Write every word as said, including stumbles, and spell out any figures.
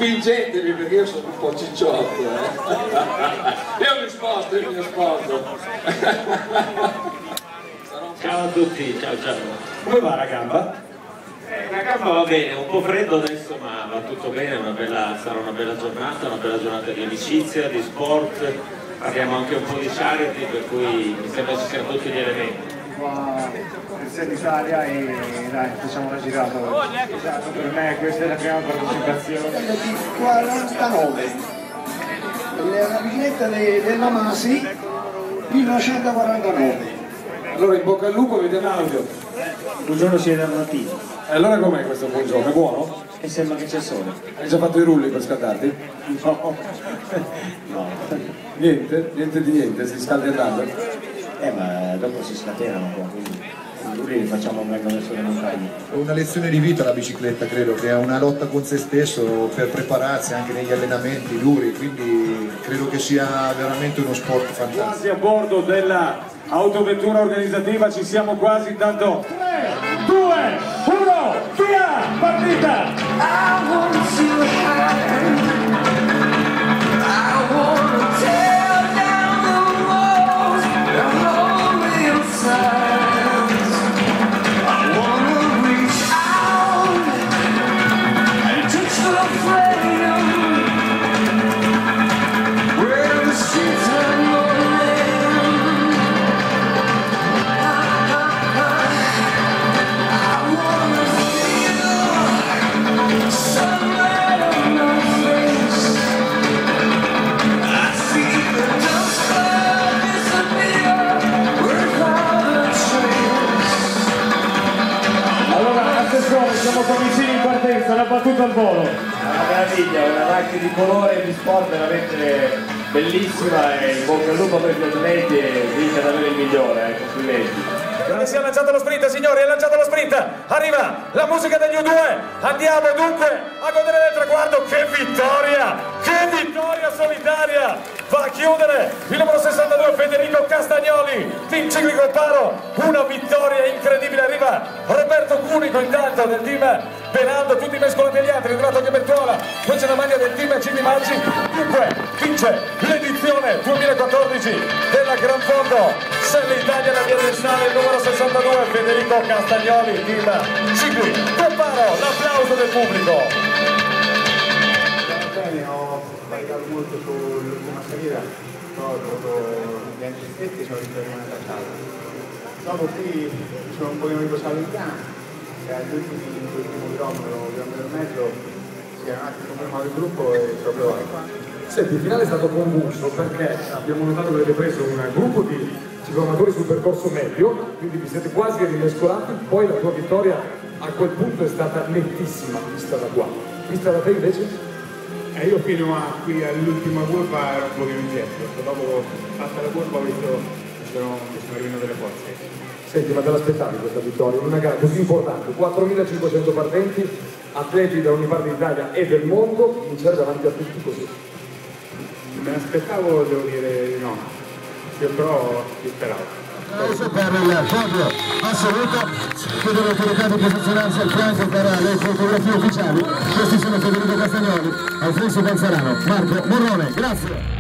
spingetevi perché io sono un po' cicciotto, eh. Io mi sposto, io mi sposto. Ciao a tutti, ciao ciao. Come va la gamba? Eh, la gamba va bene, un po' freddo adesso ma va tutto bene, una bella, sarà una bella giornata, una bella giornata di amicizia, di sport, parliamo anche un po' di charity, per cui mi sembra ci siano tutti gli elementi. Qua per Set Italia e dai, facciamo una girata. Esatto, per me questa è la prima partecipazione. Di quarantanove, è una vignetta della Masi, millenovecentoquarantanove. Allora in bocca al lupo, vediamo l'audio. Buongiorno siete al mattino. E allora com'è questo buongiorno? È buono? E sembra che c'è sole. Hai già fatto i rulli per scaldarti? No. No. Niente? Niente di niente, si scaldi andando? Eh ma dopo si scatenano qua, quindi i rulli li facciamo meglio adesso le montagne. È una lezione di vita la bicicletta, credo, che è una lotta con se stesso per prepararsi anche negli allenamenti duri, quindi credo che sia veramente uno sport fantastico. Quasi a bordo della autovettura organizzativa, ci siamo quasi, intanto tre, due, uno, via, partita! Siamo vicini in partenza, una battuta al volo. Una meraviglia, una macchina di colore e di sport veramente bellissima e in bocca al lupo per gli atleti e vince ad avere il migliore, eh, complimenti. Si è lanciato lo sprint, signori, è lanciato lo sprint, arriva la musica degli U due, andiamo dunque a godere del traguardo, che vittoria, che vittoria solitaria, va a chiudere il numero sessantadue Federico Castagnoli, team Ciclico Paro, una vittoria incredibile, arriva Roberto Cunico intanto del team Penaldo, tutti mescolati agli altri, è arrivato anche Bertuola, poi c'è la maglia del team Cini Maggi, dunque vince l'edizione duemilaquattordici della Gran Fondo Set Italia, la via del sale, il numero sessantadue Federico Castagnoli, team Ciclico Paro, l'applauso del pubblico. Bene, ho sbagliato molto sull'ultima salita, però ho avuto gli antistretti, sono ritornato a casa. Dopo qui sono un pochino riposato in piano. E all'ultimo chilometro, chilometro e mezzo si è un attimo fermato il gruppo e ci ho provato. Senti, il finale è stato convulso perché abbiamo notato che avete preso un gruppo di ciclomatori sul percorso medio, quindi vi siete quasi rimescolati, poi la tua vittoria a quel punto è stata nettissima vista da qua. Vista da te invece? Eh, io fino a qui all'ultima curva ero un pochino indietro, dopo fatta la curva ho visto che sono, che sono arrivate le forze. Senti, ma te l'aspettavi questa vittoria in una gara così importante, quattromilacinquecento partenti, atleti da ogni parte d'Italia e del mondo, vincere davanti a tutti così? Me l'aspettavo, devo dire di no, io però ci speravo. Adesso per il podio assoluto, chiedo alle autorità di posizionarsi al fianco per le fotografie ufficiali. Questi sono Federico Castagnoli, Alfonso Panzarano, Marco Morrone, grazie.